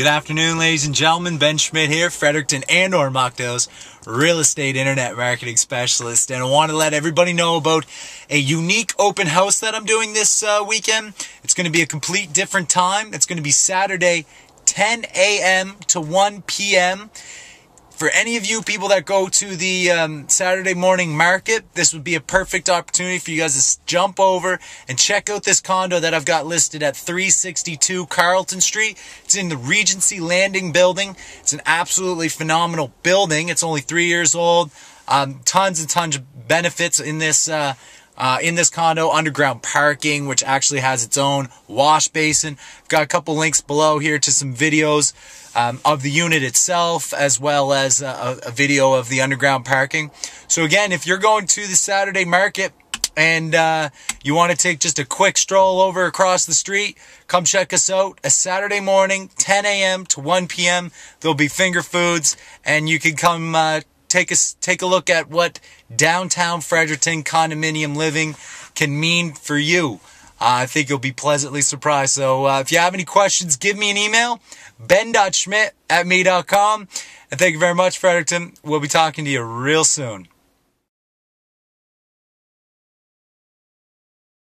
Good afternoon, ladies and gentlemen. Ben Schmidt here, Fredericton and Ormoc real estate internet marketing specialist. And I want to let everybody know about a unique open house that I'm doing this weekend. It's going to be a complete different time. It's going to be Saturday, 10 a.m. to 1 p.m. For any of you people that go to the Saturday morning market, this would be a perfect opportunity for you guys to jump over and check out this condo that I've got listed at 362 Carlton Street. It's in the Regency Landing building. It's an absolutely phenomenal building. It's only 3 years old. Tons and tons of benefits in this condo. Underground parking, which actually has its own wash basin. I've got a couple links below here to some videos of the unit itself, as well as a video of the underground parking. So again, if you're going to the Saturday market and you want to take just a quick stroll over across the street, come check us out. A Saturday morning, 10 a.m. to 1 p.m. There'll be finger foods, and you can come take a look at what downtown Fredericton condominium living can mean for you. I think you'll be pleasantly surprised. So if you have any questions, give me an email, ben.schmidt@me.com. And thank you very much, Fredericton. We'll be talking to you real soon.